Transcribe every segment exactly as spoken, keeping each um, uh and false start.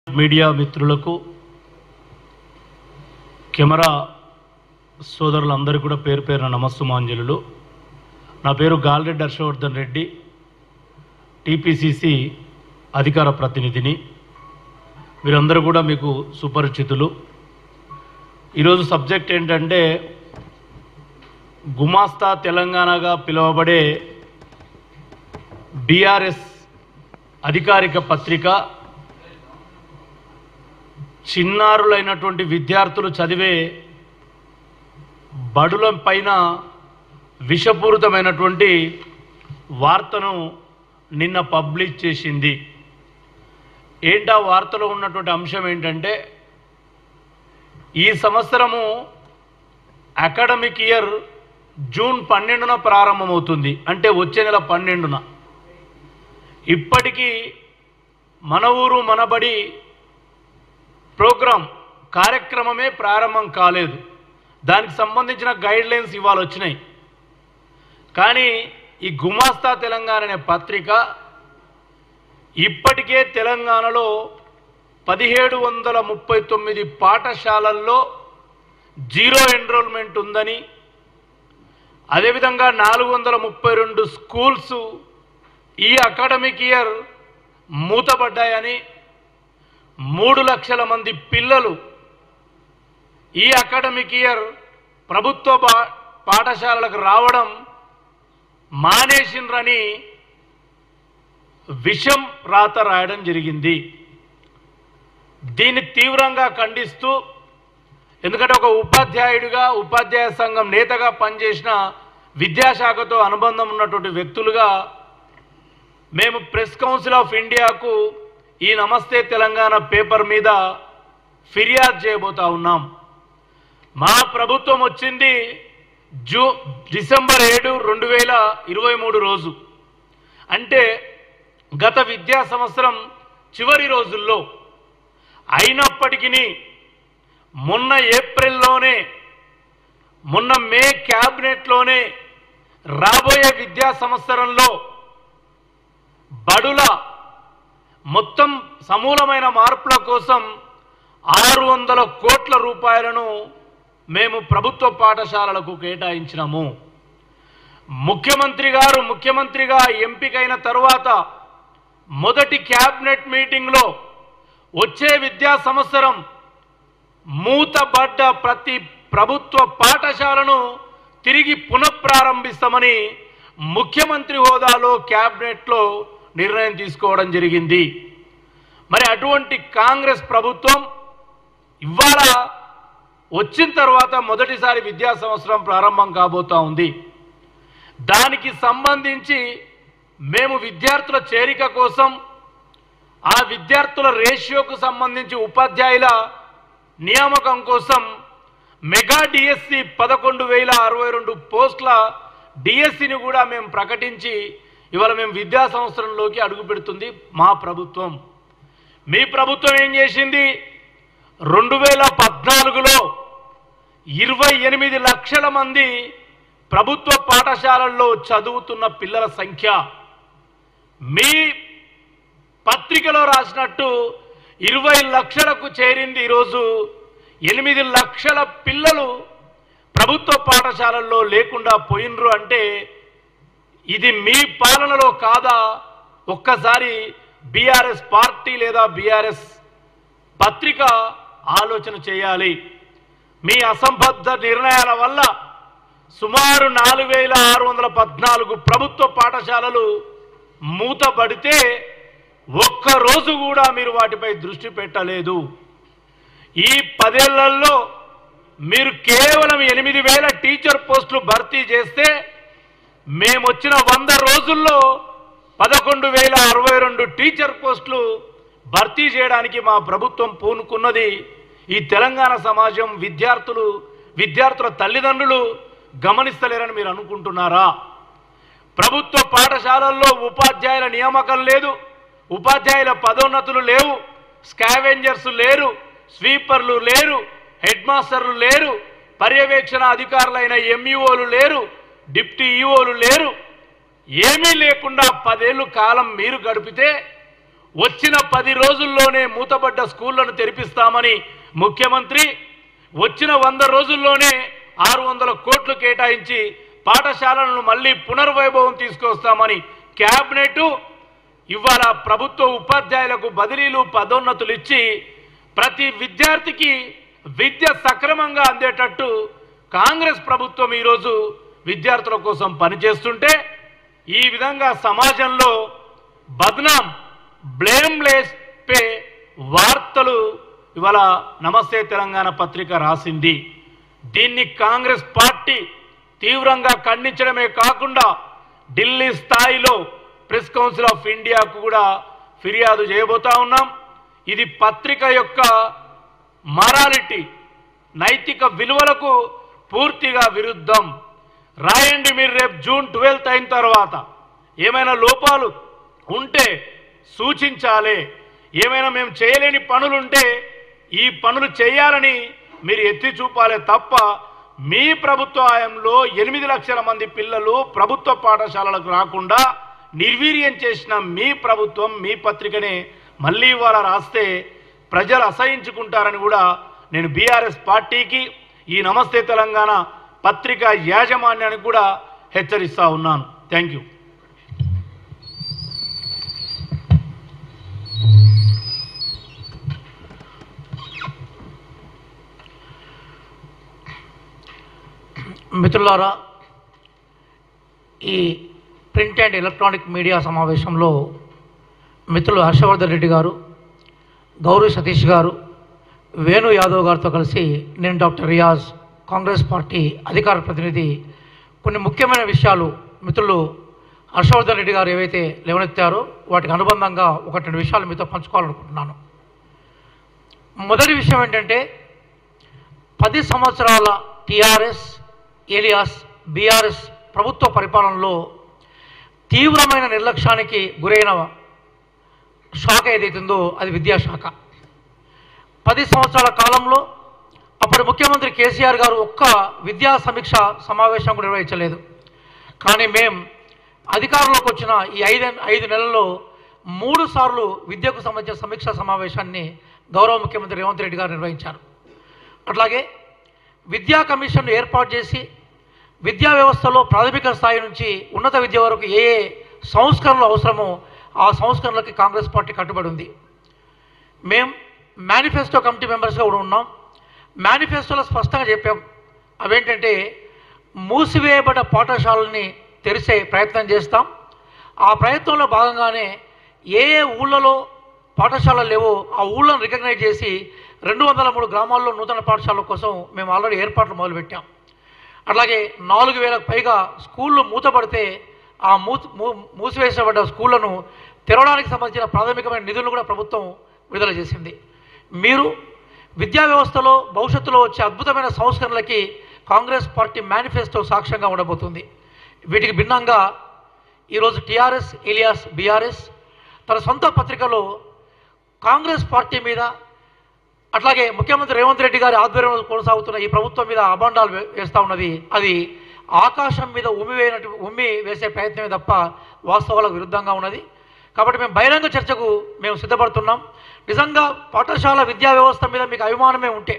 Media మిత్రులకు camera సోదరులందరికీ కూడా పేరు పేరున నమస్సుమాంజలులు. నా పేరు గాల్రెడ్డి హర్షవర్ధన్ రెడ్డి, టీపీసీసీ అధికార ప్రతినిధిని. వీరందరూ కూడా మీకు సుపరిచితులు. ఈరోజు సబ్జెక్ట్ ఏంటంటే గుమాస్తా తెలంగాణగా పిలువబడే బీఆర్ఎస్ అధికారిక పత్రిక చిన్నారులైనటువంటి విద్యార్థులు చదివే బడుల పైన విషపూరితమైనటువంటి వార్తను నిన్న పబ్లిష్ చేసింది. ఏంటా వార్తలో ఉన్నటువంటి అంశం ఏంటంటే, ఈ సంవత్సరము అకాడమిక్ ఇయర్ జూన్ పన్నెండున ప్రారంభమవుతుంది, అంటే వచ్చే నెల పన్నెండున. ఇప్పటికీ మన ఊరు మనబడి ప్రోగ్రాం కార్యక్రమమే ప్రారంభం కాలేదు. దానికి సంబంధించిన గైడ్లైన్స్ ఇవాళ వచ్చినాయి. కానీ ఈ గుమాస్తా తెలంగాణ అనే పత్రిక ఇప్పటికే తెలంగాణలో పదిహేడు వందల ముప్పై తొమ్మిది పాఠశాలల్లో జీరో ఎన్రోల్మెంట్ ఉందని, అదేవిధంగా నాలుగు వందల ముప్పై రెండు స్కూల్స్ ఈ అకాడమిక్ ఇయర్ మూతపడ్డాయని, మూడు లక్షల మంది పిల్లలు ఈ అకాడమిక్ ఇయర్ ప్రభుత్వ పాఠశాలలకు రావడం మానేసిండ్రని విషం రాత రాయడం జరిగింది. దీన్ని తీవ్రంగా ఖండిస్తూ, ఎందుకంటే ఒక ఉపాధ్యాయుడిగా, ఉపాధ్యాయ సంఘం నేతగా పనిచేసిన, విద్యాశాఖతో అనుబంధం ఉన్నటువంటి వ్యక్తులుగా మేము ప్రెస్ కౌన్సిల్ ఆఫ్ ఇండియాకు ఈ నమస్తే తెలంగాణ పేపర్ మీద ఫిర్యాదు చేయబోతా ఉన్నాం. మా ప్రభుత్వం వచ్చింది జూ డిసెంబర్ ఏడు రెండు వేల ఇరవై మూడు రోజు, అంటే గత విద్యా సంవత్సరం చివరి రోజుల్లో. అయినప్పటికీ మొన్న ఏప్రిల్లోనే, మొన్న మే క్యాబినెట్లోనే రాబోయే విద్యా సంవత్సరంలో బడుల మొత్తం సమూలమైన మార్పుల కోసం ఆరు వందల కోట్ల రూపాయలను మేము ప్రభుత్వ పాఠశాలలకు కేటాయించినాము. ముఖ్యమంత్రి గారు ముఖ్యమంత్రిగా ఎంపికైన తరువాత మొదటి క్యాబినెట్ మీటింగ్లో వచ్చే విద్యా సంవత్సరం మూతబడ్డ ప్రతి ప్రభుత్వ పాఠశాలను తిరిగి పునఃప్రారంభిస్తామని ముఖ్యమంత్రి హోదాలో క్యాబినెట్లో నిర్ణయం తీసుకోవడం జరిగింది. మరి అటువంటి కాంగ్రెస్ ప్రభుత్వం ఇవాళ వచ్చిన తర్వాత మొదటిసారి విద్యా సంవత్సరం ప్రారంభం కాబోతా ఉంది. దానికి సంబంధించి మేము విద్యార్థుల చేరిక కోసం, ఆ విద్యార్థుల రేషియోకు సంబంధించి ఉపాధ్యాయుల నియామకం కోసం మెగా డిఎస్సి పదకొండు వేల అరవై రెండు పోస్టుల డిఎస్సిని కూడా మేము ప్రకటించి ఇవాళ మేము విద్యా సంవత్సరంలోకి అడుగు పెడుతుంది మా ప్రభుత్వం. మీ ప్రభుత్వం ఏం చేసింది? రెండు వేల పద్నాలుగులో ఇరవై ఎనిమిది లక్షల మంది ప్రభుత్వ పాఠశాలల్లో చదువుతున్న పిల్లల సంఖ్య మీ పత్రికలో రాసినట్టు ఇరవై లక్షలకు చేరింది. ఈరోజు ఎనిమిది లక్షల పిల్లలు ప్రభుత్వ పాఠశాలల్లో లేకుండా పోయినరు. అంటే ఇది మీ పాలనలో కాదా? ఒక్కసారి బీఆర్ఎస్ పార్టీ లేదా బీఆర్ఎస్ పత్రిక ఆలోచన చేయాలి. మీ అసంబద్ధ నిర్ణయాల వల్ల సుమారు నాలుగు వేల ఆరు వందల పద్నాలుగు ప్రభుత్వ పాఠశాలలు మూతబడితే ఒక్కరోజు కూడా మీరు వాటిపై దృష్టి పెట్టలేదు. ఈ పదేళ్లలో మీరు కేవలం ఎనిమిది వేల టీచర్ పోస్టులు భర్తీ చేస్తే, మేమొచ్చిన వంద రోజుల్లో పదకొండు వేల అరవై రెండు టీచర్ పోస్టులు భర్తీ చేయడానికి మా ప్రభుత్వం పూనుకున్నది. ఈ తెలంగాణ సమాజం, విద్యార్థులు, విద్యార్థుల తల్లిదండ్రులు గమనిస్తలేరని మీరు అనుకుంటున్నారా? ప్రభుత్వ పాఠశాలల్లో ఉపాధ్యాయుల నియామకం లేదు, ఉపాధ్యాయుల పదోన్నతులు లేవు, స్కావెంజర్స్ లేరు, స్వీపర్లు లేరు, హెడ్ మాస్టర్లు లేరు, పర్యవేక్షణ అధికారులైన ఎంఈఓలు లేరు, డిప్టీ ఈఓలు లేరు. ఏమీ లేకుండా పదేళ్ళు కాలం మీరు గడిపితే వచ్చిన పది రోజుల్లోనే మూతపడ్డ స్కూళ్లను తెరిపిస్తామని ముఖ్యమంత్రి, వచ్చిన వంద రోజుల్లోనే ఆరు వందల కోట్లు కేటాయించి పాఠశాలలను మళ్ళీ పునర్వైభవం తీసుకొస్తామని క్యాబినెట్ ఇవాళ ప్రభుత్వ ఉపాధ్యాయులకు బదిలీలు పదోన్నతులు ఇచ్చి ప్రతి విద్యార్థికి విద్య సక్రమంగా అందేటట్టు కాంగ్రెస్ ప్రభుత్వం ఈరోజు విద్యార్థుల కోసం పనిచేస్తుంటే, ఈ విధంగా సమాజంలో బద్నాం బ్లేమ్లెస్ పే వార్తలు ఇవాళ నమస్తే తెలంగాణ పత్రిక రాసింది. దీన్ని కాంగ్రెస్ పార్టీ తీవ్రంగా ఖండించడమే కాకుండా ఢిల్లీ స్థాయిలో ప్రెస్ కౌన్సిల్ ఆఫ్ ఇండియాకు కూడా ఫిర్యాదు చేయబోతా ఉన్నాం. ఇది పత్రిక యొక్క మారాలిటీ, నైతిక విలువలకు పూర్తిగా విరుద్ధం. రాయండి మీరు, రేపు జూన్ ట్వెల్త్ అయిన తర్వాత ఏమైనా లోపాలు ఉంటే సూచించాలి. ఏమైనా మేము చేయలేని పనులుంటే ఈ పనులు చేయాలని మీరు ఎత్తి చూపాలి తప్ప మీ ప్రభుత్వ హయాంలో ఎనిమిది లక్షల మంది పిల్లలు ప్రభుత్వ పాఠశాలలకు రాకుండా నిర్వీర్యం చేసిన మీ ప్రభుత్వం మీ పత్రికనే మళ్ళీ ఇవాళ రాస్తే ప్రజలు అసహించుకుంటారని కూడా నేను బీఆర్ఎస్ పార్టీకి, ఈ నమస్తే తెలంగాణ పత్రిక యాజమాన్యానికి కూడా హెచ్చరిస్తా ఉన్నాను. Thank you. మిత్రులారా, ఈ ప్రింట్ అండ్ ఎలక్ట్రానిక్ మీడియా సమావేశంలో మిత్రులు హర్షవర్ధన్ రెడ్డి గారు, గౌరీ సతీష్ గారు, వేణు యాదవ్ గారితో కలిసి నేను డాక్టర్ రియాజ్, కాంగ్రెస్ పార్టీ అధికార ప్రతినిధి, కొన్ని ముఖ్యమైన విషయాలు మిత్రులు హర్షవర్ధన్ రెడ్డి గారు ఏవైతే లేవనెత్తారో వాటికి అనుబంధంగా ఒకటి రెండు విషయాలు మీతో పంచుకోవాలనుకుంటున్నాను. మొదటి విషయం ఏంటంటే, పది సంవత్సరాల టీఆర్ఎస్ ఏలియాస్ బీఆర్ఎస్ ప్రభుత్వ పరిపాలనలో తీవ్రమైన నిర్లక్ష్యానికి గురైన శాఖ ఏదైతుందో అది విద్యాశాఖ. పది సంవత్సరాల కాలంలో అప్పటి ముఖ్యమంత్రి కేసీఆర్ గారు ఒక్క విద్యా సమీక్ష సమావేశం కూడా నిర్వహించలేదు. కానీ మేం అధికారంలోకి వచ్చిన ఈ ఐదు ఐదు నెలల్లో మూడు సార్లు విద్యకు సంబంధించిన సమీక్షా సమావేశాన్ని గౌరవ ముఖ్యమంత్రి రేవంత్ రెడ్డి గారు నిర్వహించారు. అట్లాగే విద్యా కమిషన్ ఏర్పాటు చేసి విద్యా వ్యవస్థలో ప్రాథమిక స్థాయి నుంచి ఉన్నత విద్య వరకు ఏ ఏ సంస్కరణలు అవసరమో ఆ సంస్కరణలకి కాంగ్రెస్ పార్టీ కట్టుబడి ఉంది. మేం మేనిఫెస్టో కమిటీ మెంబర్స్గా కూడా ఉన్నాం. మేనిఫెస్టోలో స్పష్టంగా చెప్పాం, అవేంటంటే మూసివేయబడ్డ పాఠశాలని తెరిచే ప్రయత్నం చేస్తాం. ఆ ప్రయత్నంలో భాగంగానే ఏ ఏ ఊళ్ళలో పాఠశాలలు లేవో ఆ ఊళ్ళను రికగ్నైజ్ చేసి రెండు వందల మూడు గ్రామాల్లో నూతన పాఠశాలల కోసం మేము ఆల్రెడీ ఏర్పాట్లు మొదలుపెట్టాం. అట్లాగే నాలుగు వేలకు పైగా స్కూళ్ళు మూతపడితే ఆ మూ మూసివేసబడ్డ స్కూళ్లను తెరవడానికి సంబంధించిన ప్రాథమికమైన నిధులను కూడా ప్రభుత్వం విడుదల చేసింది. మీరు విద్యా వ్యవస్థలో భవిష్యత్తులో వచ్చే అద్భుతమైన సంస్కరణలకి కాంగ్రెస్ పార్టీ మేనిఫెస్టో సాక్ష్యంగా ఉండబోతుంది. వీటికి భిన్నంగా ఈరోజు టీఆర్ఎస్ ఏలియాస్ బీఆర్ఎస్ తన సొంత పత్రికలో కాంగ్రెస్ పార్టీ మీద, అట్లాగే ముఖ్యమంత్రి రేవంత్ రెడ్డి గారి ఆధ్వర్యంలో కొనసాగుతున్న ఈ ప్రభుత్వం మీద అభాండాలు వేస్తూ ఉన్నది. అది ఆకాశం మీద ఉమ్మి వేయనట్టు ఉమ్మి వేసే ప్రయత్నమే తప్ప వాస్తవాలకు విరుద్ధంగా ఉన్నది. కాబట్టి మేము బహిరంగ చర్చకు మేము సిద్ధపడుతున్నాం. నిజంగా పాఠశాల విద్యా వ్యవస్థ మీద మీకు అభిమానమే ఉంటే,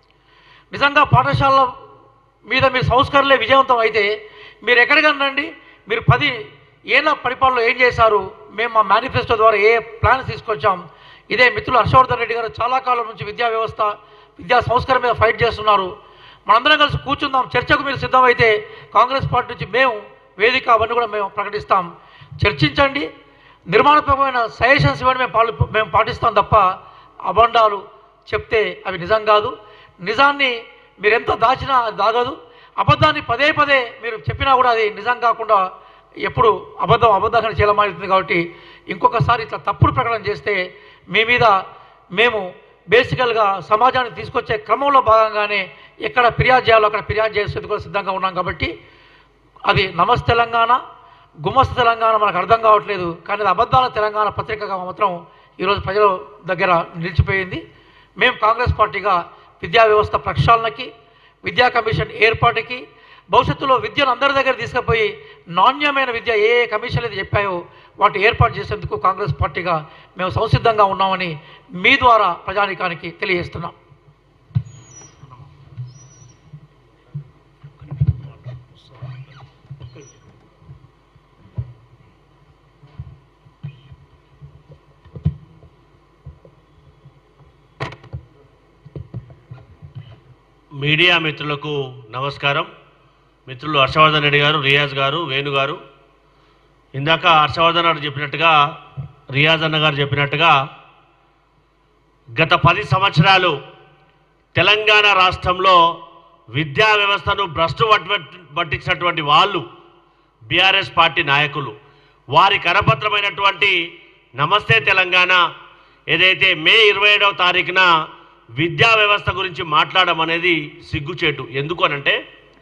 నిజంగా పాఠశాల మీద మీరు సంస్కరణలే విజయవంతం అయితే మీరు ఎక్కడికన్నా రండి. మీరు పది ఏళ్ళ పరిపాలనలో ఏం చేశారు, మేము మా మేనిఫెస్టో ద్వారా ఏ ప్లాన్స్ తీసుకొచ్చాం. ఇదే మిత్రులు హర్షవర్ధన్ రెడ్డి గారు చాలా కాలం నుంచి విద్యా వ్యవస్థ విద్యా సంస్కరణ మీద ఫైట్ చేస్తున్నారు. మనందరం కలిసి కూర్చుందాం, చర్చకు మీరు సిద్ధమైతే కాంగ్రెస్ పార్టీ నుంచి మేము వేదిక అవన్నీ కూడా మేము ప్రకటిస్తాం. చర్చించండి, నిర్మాణాత్మకమైన సజెషన్స్ ఇవ్వండి, మేము పాలు మేము పాటిస్తాం తప్ప అబండాలు చెప్తే అవి నిజం కాదు. నిజాన్ని మీరు ఎంత దాచినా అది దాగదు. అబద్ధాన్ని పదే పదే మీరు చెప్పినా కూడా అది నిజం కాకుండా ఎప్పుడు అబద్ధం అబద్ధంగా చేయలమాడుతుంది. కాబట్టి ఇంకొకసారి ఇట్లా తప్పుడు ప్రకటన చేస్తే మీ మీద మేము బేసికల్గా సమాజాన్ని తీసుకొచ్చే క్రమంలో భాగంగానే ఎక్కడ ఫిర్యాదు చేయాలో అక్కడ ఫిర్యాదు చేసేందుకు కూడా సిద్ధంగా ఉన్నాం. కాబట్టి అది నమస్తే తెలంగాణ, గుమస్త తెలంగాణ మనకు అర్థం కావట్లేదు. కానీ అది అబద్ధాల తెలంగాణ పత్రికగా మాత్రం ఈరోజు ప్రజల దగ్గర నిలిచిపోయింది. మేము కాంగ్రెస్ పార్టీగా విద్యా వ్యవస్థ ప్రక్షాళనకి, విద్యా కమిషన్ ఏర్పాటుకి, భవిష్యత్తులో విద్యను అందరి దగ్గర తీసుకుపోయి నాణ్యమైన విద్య ఏ ఏ కమిషన్లు అయితే చెప్పాయో వాటి ఏర్పాటు చేసేందుకు కాంగ్రెస్ పార్టీగా మేము సంసిద్ధంగా ఉన్నామని మీ ద్వారా ప్రజానీకానికి తెలియజేస్తున్నాం. మీడియా మిత్రులకు నమస్కారం. మిత్రులు హర్షవర్ధన్ రెడ్డి గారు, రియాజ్ గారు, వేణు గారు, ఇందాక హర్షవర్ధన్ గారు చెప్పినట్టుగా, రియాజ్ అన్న గారు చెప్పినట్టుగా గత పది సంవత్సరాలు తెలంగాణ రాష్ట్రంలో విద్యా వ్యవస్థను భ్రష్టు పట్టించినటువంటి వాళ్ళు బీఆర్ఎస్ పార్టీ నాయకులు. వారి కరపత్రమైనటువంటి నమస్తే తెలంగాణ ఏదైతే మే ఇరవై ఏడవ తారీఖున విద్యా వ్యవస్థ గురించి మాట్లాడడం అనేది సిగ్గుచేటు. ఎందుకు అనంటే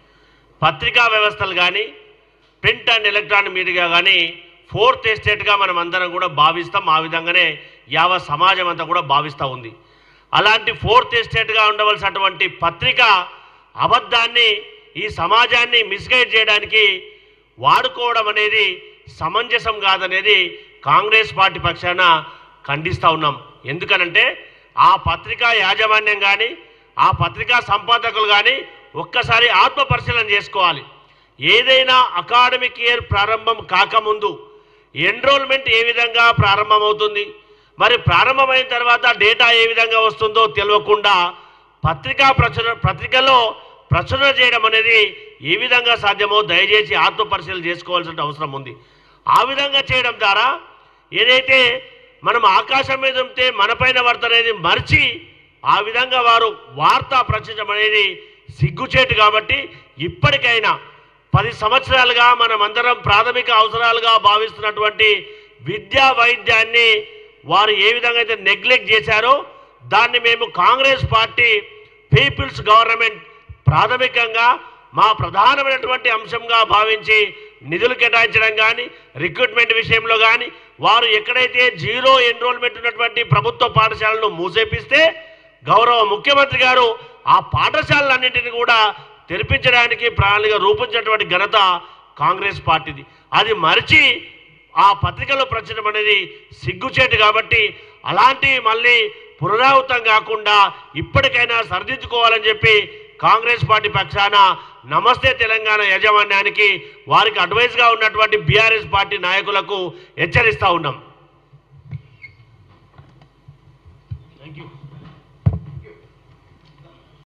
పత్రికా వ్యవస్థలు కానీ ప్రింట్ అండ్ ఎలక్ట్రానిక్ మీడియా కానీ ఫోర్త్ ఎస్టేట్గా మనం అందరం కూడా భావిస్తాం. ఆ విధంగానే యావత్ సమాజం అంతా కూడా భావిస్తూ ఉంది. అలాంటి ఫోర్త్ ఎస్టేట్గా ఉండవలసినటువంటి పత్రిక అబద్ధాన్ని, ఈ సమాజాన్ని మిస్గైడ్ చేయడానికి వాడుకోవడం అనేది సమంజసం కాదనేది కాంగ్రెస్ పార్టీ పక్షాన ఖండిస్తూ ఉన్నాం. ఎందుకనంటే ఆ పత్రికా యాజమాన్యం కానీ ఆ పత్రికా సంపాదకులు కానీ ఒక్కసారి ఆత్మ పరిశీలన చేసుకోవాలి. ఏదైనా అకాడమిక్ ఇయర్ ప్రారంభం కాకముందు ఎన్రోల్మెంట్ ఏ విధంగా ప్రారంభమవుతుంది, మరి ప్రారంభమైన తర్వాత డేటా ఏ విధంగా వస్తుందో తెలియకుండా పత్రికా ప్రచురణ పత్రికలో ప్రచురణ చేయడం అనేది ఏ విధంగా సాధ్యమో దయచేసి ఆత్మ పరిశీలన చేసుకోవాల్సిన అవసరం ఉంది. ఆ విధంగా చేయడం ద్వారా ఏదైతే మనం ఆకాశం మీద ఉంటే మనపైన పడుతున్నది మర్చి ఆ విధంగా వారు వార్త ప్రచురించడం అనేది సిగ్గుచేటు. కాబట్టి ఇప్పటికైనా పది సంవత్సరాలుగా మనం అందరం ప్రాథమిక అవసరాలుగా భావిస్తున్నటువంటి విద్యా వైద్యాన్ని వారు ఏ విధంగా అయితే నెగ్లెక్ట్ చేశారో దాన్ని మేము కాంగ్రెస్ పార్టీ పీపుల్స్ గవర్నమెంట్ ప్రాథమికంగా మా ప్రధానమైనటువంటి అంశంగా భావించి నిధులు కేటాయించడం కానీ రిక్రూట్మెంట్ విషయంలో కానీ వారు ఎక్కడైతే జీరో ఎన్రోల్మెంట్ ఉన్నటువంటి ప్రభుత్వ పాఠశాలను మూసేపిస్తే గౌరవ ముఖ్యమంత్రి గారు ఆ పాఠశాలలన్నింటినీ కూడా తెరిపించడానికి ప్రణాళిక రూపొందించినటువంటి ఘనత కాంగ్రెస్ పార్టీది. అది మరిచి ఆ పత్రికలో ప్రచురణ అనేది సిగ్గుచేటు. కాబట్టి అలాంటివి మళ్ళీ పునరావృతం కాకుండా ఇప్పటికైనా సరిదిద్దుకోవాలని చెప్పి కాంగ్రెస్ పార్టీ పక్షాన నమస్తే తెలంగాణ యాజమాన్యానికి వారికి అడ్వైజ్గా ఉన్నటువంటి బీఆర్ఎస్ పార్టీ నాయకులకు హెచ్చరిస్తూ ఉన్నాం.